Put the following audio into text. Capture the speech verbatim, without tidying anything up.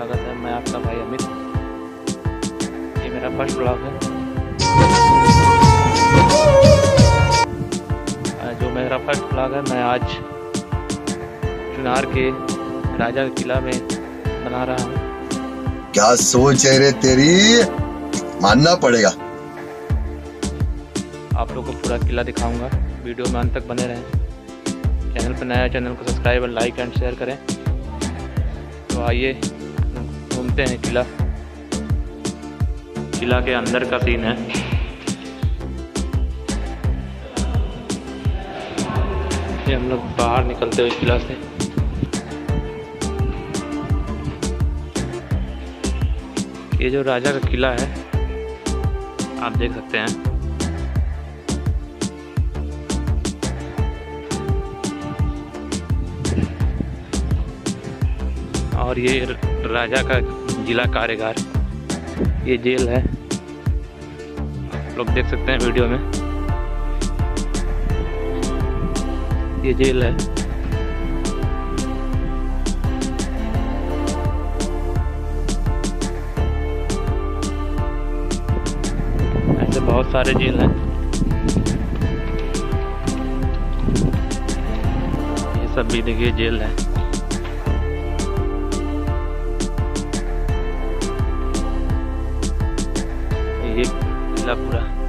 स्वागत है। मैं आपका भाई अमित। ये मेरा फर्स्ट ब्लॉग है। जो मेरा फर्स्ट ब्लॉग है, मैं आज चुनार के राजा किला में बना रहा हूँ। क्या सोच है रे तेरी, मानना पड़ेगा। आप लोगों को पूरा किला दिखाऊंगा, वीडियो में अंत तक बने रहें। चैनल पर नया, चैनल को सब्सक्राइब और लाइक एंड शेयर करें। तो आइए घूमते हैं किला। किला के अंदर का सीन है। ये हम लोग बाहर निकलते हुए किला से ये जो राजा का किला है आप देख सकते हैं। और ये राजा का जिला कारागार, ये जेल है। आप लोग देख सकते हैं वीडियो में, ये जेल है। ऐसे बहुत सारे जेल हैं। ये सब भी देखिए जेल है। ये किला पूरा